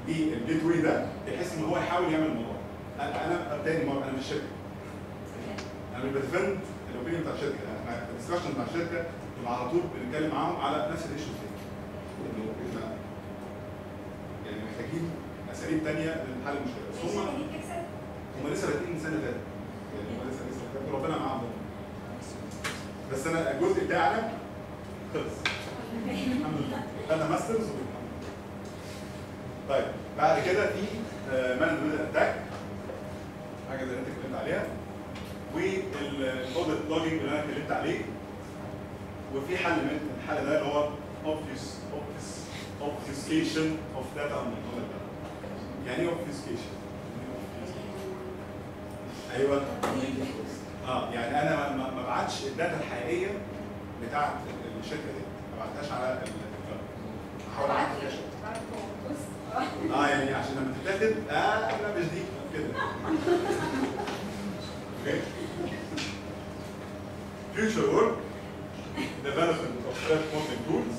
بالجيت واي ده بحيث ان هو يحاول يعمل الموضوع. انا تاني مره انا مش شركه. انا مش بديفند الاوبينيون بتاع الشركه، احنا في الدسكشن بتاع الشركه بنبقى على طول بنتكلم معاهم على نفس الايشوز دي. انه احنا يعني محتاجين اساليب ثانيه لحل المشكله. بس هم لسه بادئين السنه اللي فاتت. يعني هم لسه ربنا معاهم. بس انا الجزء بتاعنا خلص. الحمد لله. انا ماسترز. طيب بعد كده في مانجمنت اتاك، حاجه زي اللي انت اتكلمت عليها، والاوديت لوجينج اللي انا اتكلمت عليه، وفي حل من الحل ده اللي هو obfuscation of data on data. يعني ايه obfuscation؟ ايوه يعني انا ما بعتش الداتا الحقيقيه بتاعت الشركه دي، ما بعتهاش على الكلاود. احاول اعمل يعني عشان لما تتاخد لا مش دي كده. اوكي. Future work development of threat modeling tools.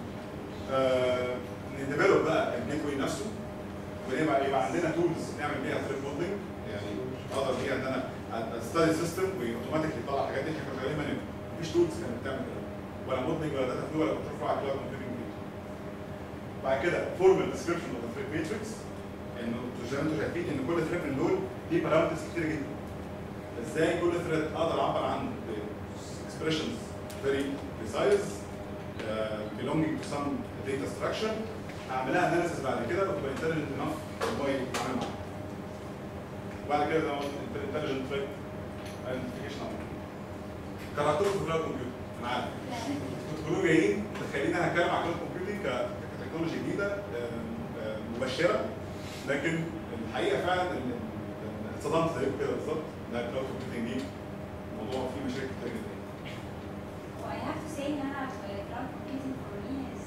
نديفلوب بقى الجيت واي نفسه، ويبقى عندنا تولز نعمل بيها ثريت موديلنج، يعني اقدر بيها ان انا استدي سيستم واوتوماتيكلي يطلع الحاجات دي. احنا غالبا مفيش تولز كانت بتعمل كده، ولا موديلنج ولا داتا فلو ولا كنترول على كلاود كومبيوتنج. بعد كده فورمال ديسكربشن اوف ذا ثريت ماتريكس، انه زي ما انتم شايفين ان كل ثريت من دول ليه بارامترز كتير جدا. ازاي كل ثريت اقدر اعبر عنه expressions very precise belonging to some data structure، اعملها اناليسيس بعد كده وتبقى intelligent enough ان هو يتعامل معاها. وبعد كده ده intelligent threat identification. كرهتكم في كلاود كومبيوتنج، انا عارف كنتوا كلكم جايين متخيلين انا هتكلم عن كلاود كومبيوتنج كتكنولوجي جديده مبشره، لكن الحقيقه فعلا اتصدمت زيكم كده بالظبط. لا كلاود كومبيوتنج دي موضوع فيه مشاكل كتير جدا. I have to say that cloud computing for me is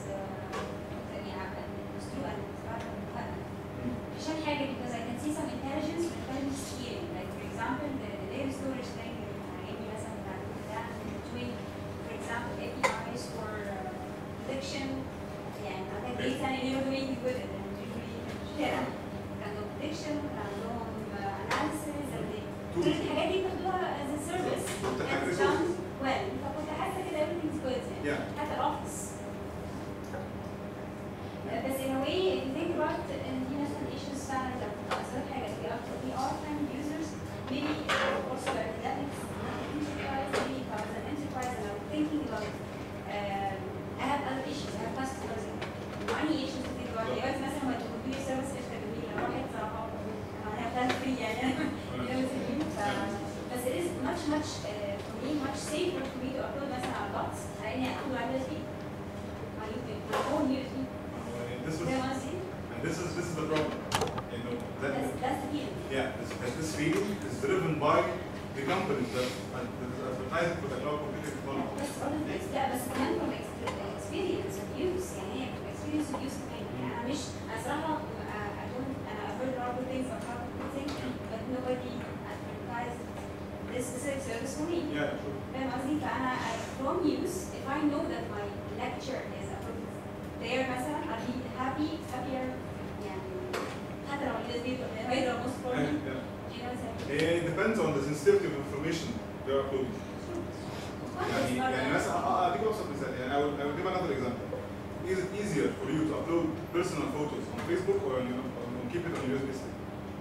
عشان حاجة because I can see some intelligence and intelligence steering. Like for example the data storage thing maybe مثلا بتاع between for example APIs for prediction يعني عندك data and you're doing good and usually كده عندهم prediction عندهم analysis كل الحاجات دي بتاخدوها as a service and done well. فكنت حاسة كده everything's good يعني حتى الأوفيس. بس in a way if you think about ان في مثلا issues فعلا لو حصلت حاجة we are kind of users maybe also academics enterprise maybe as an enterprise and I'm thinking about I have other issues I have customers money issues to think about دلوقتي مثلا ما تقولوا لي service قشطة جميلة أنا واحد صراحة أنا plan free يعني بس it is much for me much safer for me to upload مثلا على bots لأني أقول على USB my own USB. This is the problem. You know, that's the feeling. Yeah, this feeling is driven by the companies that advertise for the cloud computing technology. بس كمان from experience of use يعني هي experience of use كمان يعني أنا مش أنا صراحة أنا heard a lot of things about cloud computing but nobody advertised this specific service for me. Yeah, sure. فاهم قصدي؟ فأنا from use if I know that my lecture is approved there مثلا I'll be happier يعني حتى لو الناس دي غير مصر. It depends on the sensitivity of information they are uploading. يعني مثلا اديك ابسط مثال يعني I will give another example. Is it easier for you to upload personal photos on Facebook or keep it on your USB stick?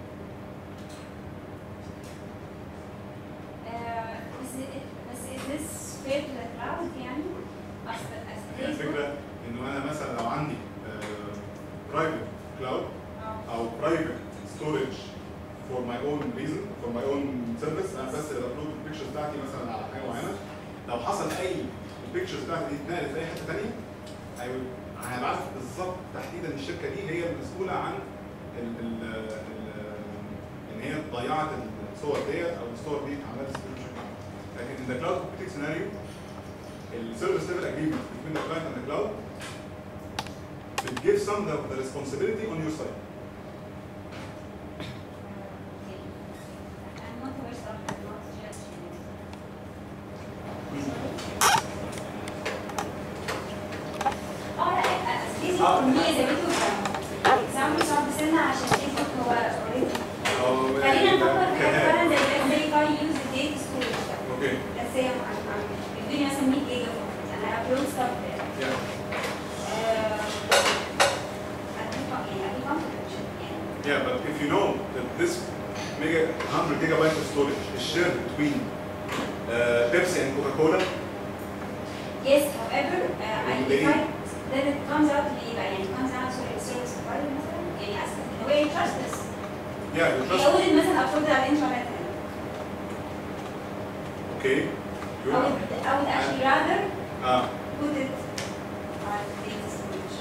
بس is this fair to the cloud يعني؟ الفكرة إنه أنا مثلا لو عندي private cloud أو private storage for my own reason for my own service أنا بس upload البيكتشرز بتاعتي مثلا على حاجة معينة، لو حصل أي البيكتشرز بتاعتي دي اتنقلت في أي حتة تانية هبعرف بالظبط تحديدا الشركة دي هي المسؤولة عن إن هي ضيعت الصور ديت أو الصور دي عملت ديستريبيوشن. لكن in the cloud computing scenario the service level agreement between the client and the cloud will give some of the responsibility on your side. example صعب سنة Yeah, but if you know that this 100 gigabyte of storage is shared between Pepsi and Coca-Cola. Yes, however, then it comes out يعني comes out service provider مثلا يعني أصلا in a way you trust this. Yeah, you trust. يقول مثلا أفرض على الإنترنت. Okay. I would actually rather put it on data storage.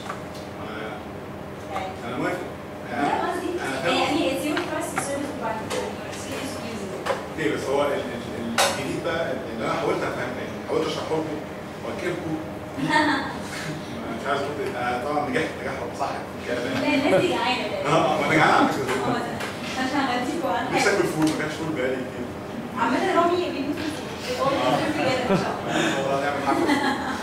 أنا موافق. أنا قصدي يعني it's your trust service provider you're seriously using it. Okay, بس هو الجديد بقى اللي أنا حاولت أفهمه يعني حاولت أشرحه لكم وأكلكم. مش عايز أقول طبعا نجحت صح في الكلام. لا الناس دي جعانة. ما أنا جعان على فكرة. عشان هغديكوا عن نفسي آكل فول ما كانش فول بقالي كتير. عامة رامي بيموت في الفول. إن شاء الله. نعمل حاجة.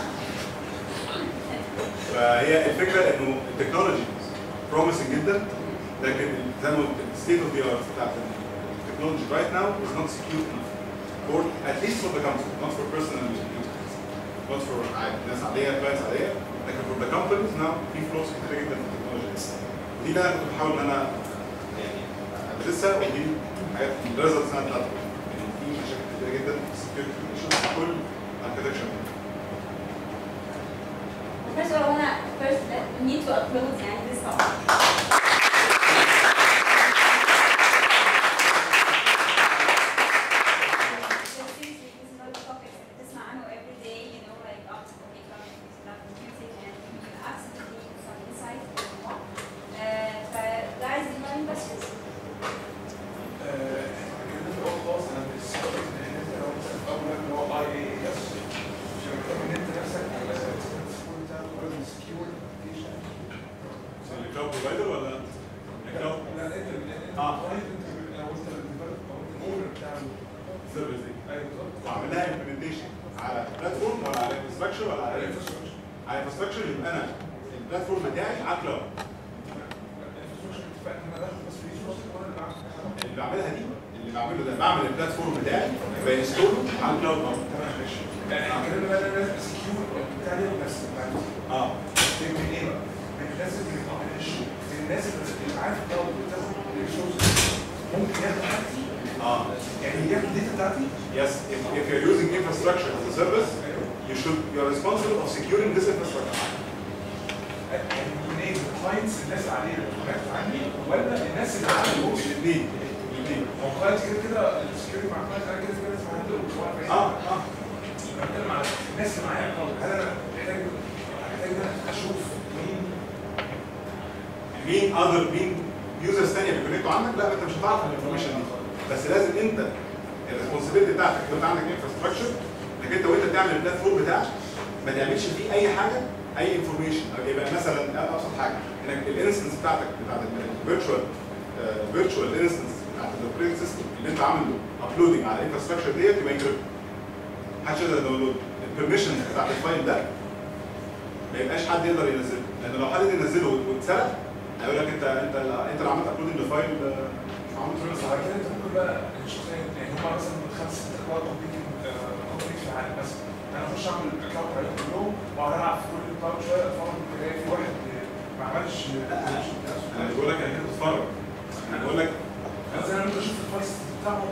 فهي الفكرة إنه التكنولوجي promising جدا لكن زي ما قلت الستيت اوف ذا ارت بتاعت التكنولوجي right now is not secure enough for at least for the company not for personal use not for ناس عادية clients عادية لكن for the companies now في فلوس كتير جدا في التكنولوجي ودي اللي انا كنت بحاول ان انا يعني ادرسها ودي حاجات الريزلتس انا بتاعتها يعني في مشاكل كتير جدا في السكيورتي في كل architecture. First of all, I want to need to upload this talk. Seriously, this is not a topic that تسمع عنه every day, you know, like optical computing and you absolutely need some insight if you want. Guys, do you have any questions? الكلاود بروفايدر ولا الكلاود؟ لا انت لو انت الاونر بتاع السيرفيس دي ايوه بالظبط وعملها امبلمنتيشن على بلاتفورم ولا على انفراستراكشر ولا على انفراستراكشر على انفراستراكشر يبقى انا البلاتفورم بتاعي على كلاود. الانفراستراكشر اتفقنا ان انا باخد بس ريسورس وانا اللي بعملها دي اللي بعمله ده بعمل البلاتفورم بتاعي بانستوله على الكلاود برضه. تمام ماشي يعني كده بقى انا لازم سكيور بتاع دي بس من ايه بقى؟ لازم الناس اللي عارف الكلاود بتاخد ريسورس ممكن ياخد حاجتي يعني ياخد الداتا بتاعتي. Yes, if you're using infrastructure as a service, you're responsible of securing this infrastructure. يعني منين الكلاينتس الناس عليها الحاجات عني ولا الناس اللي عملوا الاثنين هو كلاينتس كده السكيورتي مع كلاينتس انا كده لازم اعمل بتكلم على الناس اللي معايا هل انا محتاج ان انا اشوف مين يوزرز ثانيه بيكونكتوا عندك؟ لا انت مش هتعرف الانفورميشن دي بس لازم انت الريسبونسبيلتي بتاعتك لو انت عندك انفراستراكشر انك انت وانت بتعمل البلاتفورم بتاعك ما تعملش فيه اي حاجه اي انفورميشن يبقى مثلا ابسط حاجه انك الانستنس بتاعتك بتاعت الفيرتشوال انستنس بتاعت الاوبريتنج سيستم اللي انت عامله ابلودنج على الانفراستراكشر ديت يبقى انكريبت محدش يقدر يداونلود البرميشن بتاعت الفايل ده ما يبقاش حد يقدر ينزله لان لو حد ينزله واتسرق هيقول لك انت اللي عملت ابلودنج للفايل مش عملت بس على كده انت ممكن بقى الشخصيه يعني هم مثلا 5 6 كلاود كومبيوتنج في العالم مثلا انا اخش اعمل كلاود عليهم كلهم واقعد العب في كل كلاود شويه اتفرج الاقي في واحد ما عملش انا بقول لك انك تتفرج انا بقول لك انا ممكن اشوف الفايل بتاعه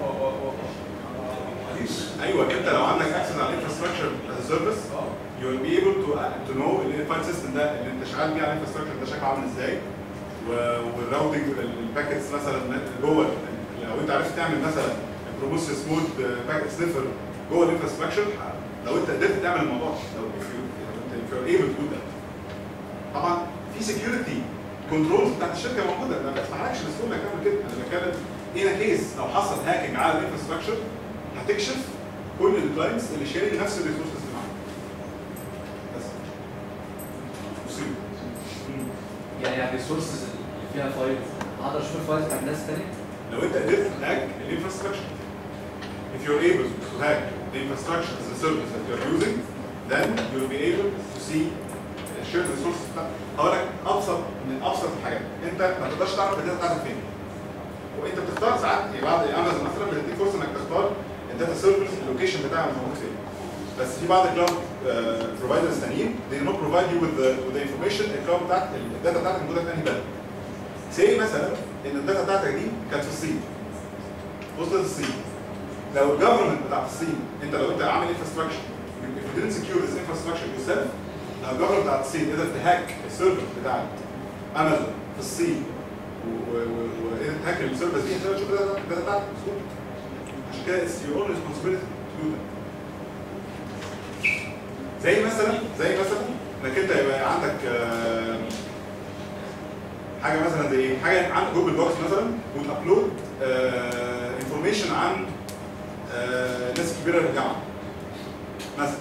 ايوه انت لو عندك اكسس على الانفراستراكشر از سيرفيس you will be able to know الفايل سيستم ده اللي انت شغال بيه على الانفراستراكشر ده شكله عامل ازاي والراوتنج الباكيتس مثلا جوه لو انت عرفت تعمل مثلا بروموسيوس مود باكيت سنيفر جوه الانفراستراكشر لو انت قدرت تعمل الموضوع لو if you're able to do that طبعا في سكيورتي كنترولز بتاعت الشركه موجوده ما بسمحلكش بسهوله انك تعمل كده انا بتكلم هنا كيس لو حصل هاكينج على الانفراستراكشر هتكشف كل الكلاينتس اللي شايلين نفس الريسورسز اللي معاهم بس مصيبه يعني الريسورسز اللي فيها فايلز اقدر اشوف الفايلز بتاعت الناس تاني لو انت قدرت تهاك الانفراستراكشر if you're able to hack the infrastructure as a service that you're using then you'll be able to see shared resources بتاعتك. هقول لك من ابسط الحاجات انت ما تقدرش تعرف الداتا بتاعتك فين وانت بتختار ساعات بعض امازون مثلا بتديك فرصه انك تختار الداتا سيرفرز اللوكيشن بتاعها موجود فين بس في بعض الكلاود بروفايدرز ثانيين they do not provide you with the information الكلاود بتاعت الداتا بتاعتك موجوده في انهي بلد. زي مثلا ان الداتا بتاعتك دي كانت في الصين. وصلت الصين. لو الجفرمنت بتاعت الصين لو انت عامل انفراستراكشر if you didn't secure this infrastructure yourself، لو الجفرمنت بتاعت الصين قدرت تهاك السيرفر بتاعت امازون في الصين وقدرت تهاك السيرفرز دي، انت تشوف الداتا بتاعتك مظبوط. عشان كده it's your own responsibility to do that. زي مثلا انك انت يبقى عندك حاجه مثلا زي ايه؟ حاجه عندك جوجل بوكس مثلا وتابلود انفورميشن عن ناس كبيره في الجامعه مثلا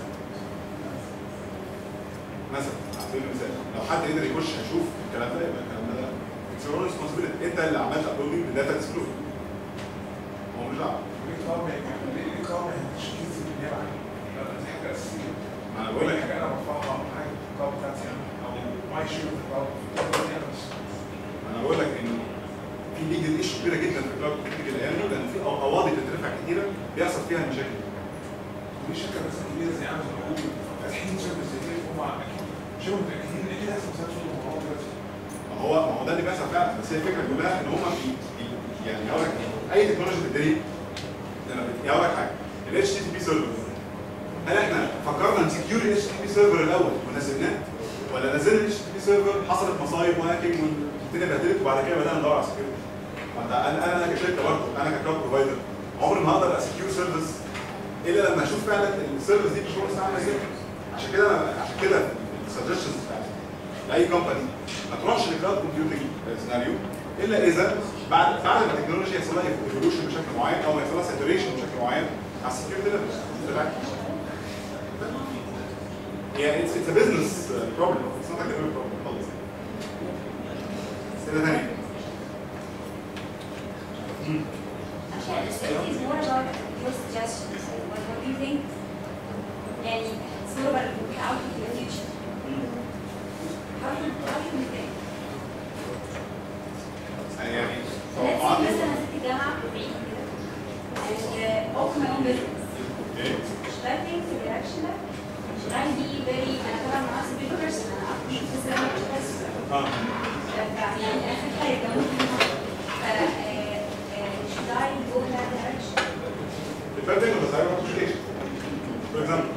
على سبيل المثال، لو حد قدر يخش هيشوف الكلام ده، يبقى الكلام ده اتس يور ريسبونسبيلتي، انت اللي عملت ابلودنج للداتا ديسكلوز. هو مش دعوه. ليه قوي تشكيل النيابه عني؟ دي حاجه اساسيه. انا بقول لك حاجه انا برفعها حاجه القوه بتاعتي او ماي شير في القوه. انا بقول لك ان في ليجل ايشو كبيره جدا في الكلاود كومبيوتنج الايام دي، لان في قواضي بتترفع كتيره بيحصل فيها المشاكل. دي شركه مثلا كبيره زي امازون او جوجل فاتحين سيرفيس زي كده، هم اكيد شبه متاكدين ان اكيد هيحصل سيرفيس الموضوع دلوقتي. ما هو ده اللي بيحصل فعلا، بس هي الفكره كلها ان هم يعني هقول لك اي تكنولوجي في الدنيا هقول لك حاجه ال HTTP سيرفر، هل احنا فكرنا نسكيور ال HTTP سيرفر الاول ونزلناه؟ ولا نزلنا ال HTTP سيرفر حصلت مصايب وهاكينج والدنيا اتبهدلت وبعد كده بدانا ندور على سكيورتي؟ انا كشركه برضه، انا ككلاود بروفايدر عمري ما هقدر اسكيور سيرفيس الا لما اشوف فعلا السيرفيس دي بتشتغل عامله ازاي. عشان كده السجشنز بتاعتي لاي كومباني ما تروحش للكلاود كومبيوتنج سيناريو الا اذا بعد ما التكنولوجيا يحصل لها ايفولوشن بشكل معين او يحصل لها ساتوريشن بشكل معين على السكيورتي ليفل بتاعك. هي اتس ا بزنس بروبلم، اتس نوت ا كوميونتي بروبلم خالص. سنه ثانيه. Actually, it's more about your suggestions. What do you think? And it's more about looking out into the future. How should we think? يعني Let's say مثلا ست الجامعة بعيد كده and open my own business. Should I think في الرياكشن ده؟ Should I be very أنا طبعا ما أعرفش big person، أنا أعرف مش بس أنا مش بس. يعني آخر حاجة ممكن should I go in that direction? Depending on the type of application. For example,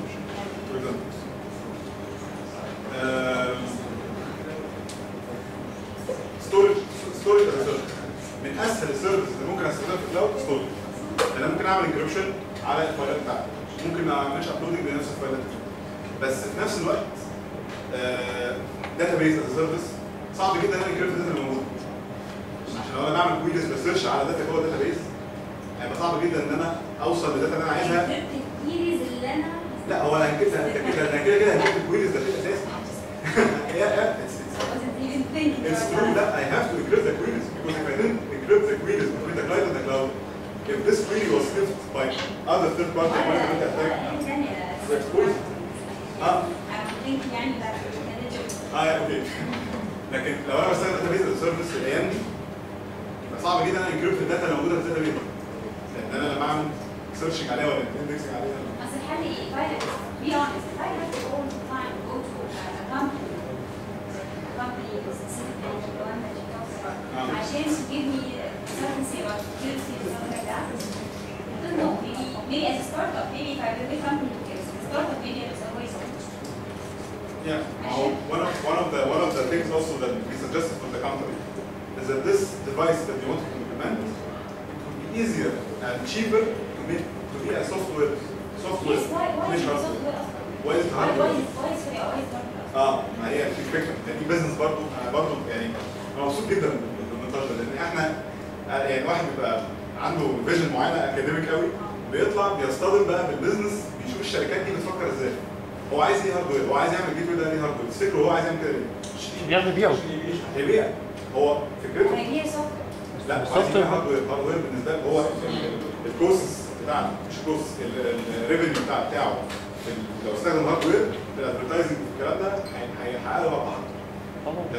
storage as a service. من اسهل السيرفيس اللي ممكن استخدمها في الكلاود ستورج. انا ممكن اعمل انكربشن على الفايلات بتاعتي، ممكن ما اعملش ابلودنج لنفس الفايلات، بس في نفس الوقت داتا بيز از سيرفيس صعب جدا ان انا انكربت الداتا اللي موجوده. عشان لو انا بعمل كويريز بسيرش على داتا جوه الداتا بيز هيبقى صعب جدا ان انا اوصل للداتا اللي انا عايزها. الكويريز اللي انا لا هو انا كده هجيب الكويريز ده في الاساس. It's true that I have to encrypt the queries because if I didn't encrypt the queries between the client and the cloud, if this query was sniffed by other third party attack, so it's poison. اوكي. لكن لو انا بستخدم داتا بيز سيرفيس في الايام دي يبقى صعب جدا ان انا انكريبت الداتا اللي موجوده في الداتا بيز. لان انا لما اعمل سيرشنج عليها ولا اندكسنج عليها. اصل الحل ايه؟ if I be honest, if I have to all the time go to a company specifically the one that you talked about, عشان to give me certainty about security and stuff like that, I don't know, maybe as a startup, maybe if I build a company as a startup, maybe I was always Yeah. One of the things also that we suggested from the company is that this device that we want to implement, it would be easier and cheaper to be a software. Yes, why is software? Why is the hardware? Why is hardware? ما هي في فكره دي بزنس برضه يعني انا مبسوط جدا بالنقاش ده، لان احنا يعني واحد بيبقى عنده فيجن معينه اكاديميك قوي بيطلع بيصطدم بقى بالبزنس، بيشوف الشركات دي بتفكر ازاي. هو عايز ايه هاردوير؟ هو عايز يعمل جيت واي ده ليه هاردوير؟ تفتكروا هو عايز يعمل كده ليه؟ يبيعه. هيبيع. هو فكرته هيبيع سوفت لا عايز يبيع هاردوير بالنسبه له هو الكوست بتاعنا مش الكوست الريفنيو بتاعه لو استخدم هاردوير في الادفرتايزنج والكلام ده هيحقق له مصلحه.